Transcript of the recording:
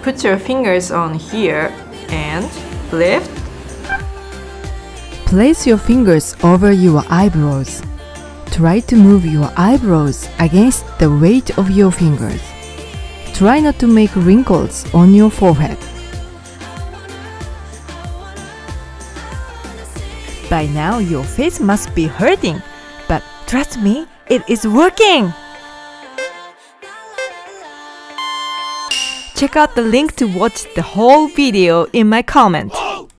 Put your fingers on here and lift. Place your fingers over your eyebrows. Try to move your eyebrows against the weight of your fingers. Try not to make wrinkles on your forehead. By now, your face must be hurting, but trust me, it is working! Check out the link to watch the whole video in my comment.